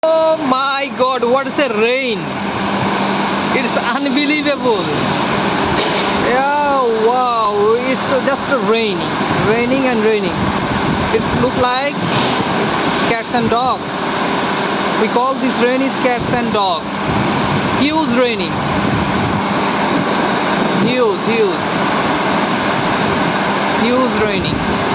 Oh my God, what is the rain? It's unbelievable. Yeah, wow, it's just raining and raining. It looks like cats and dog. We call this rain is cats and dog. Huge raining. Huge raining.